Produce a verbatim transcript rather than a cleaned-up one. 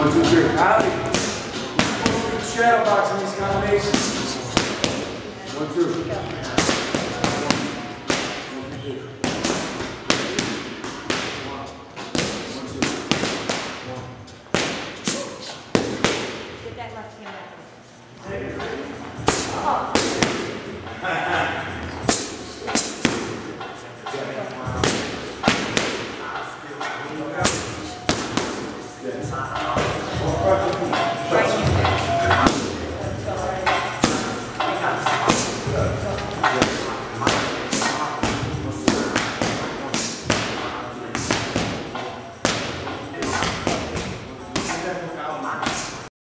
One, two, three. Alley. Shadow box in these combinations. One, two.